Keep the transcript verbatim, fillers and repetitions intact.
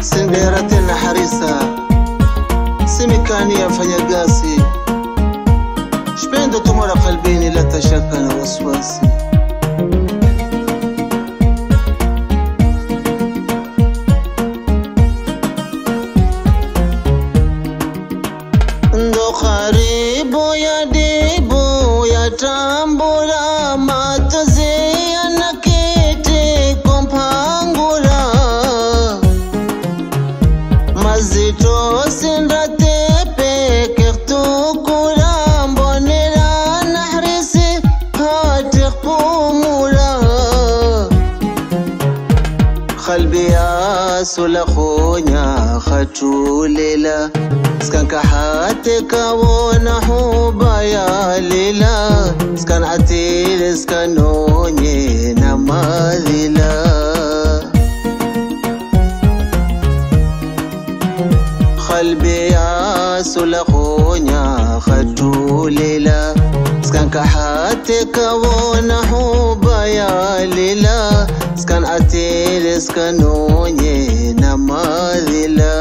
Singeratina harisa Simikani yafanya gasi Shpendo tumora qalbini la tashaka na waswasi Ndo karibu ya dibu ya tambura matozi Mazito sindate peke tukula mbonera nahrisi hati qumula Qalbi ya sulakhunya khatulila Skanka hati kawona huba ya lila Skan atili skanonye na madhila قلبي يا سلخونيا خجوليلا سكان كحاتك ونحوبا يا ليلا سكان أتيل سكانوني نماذيلا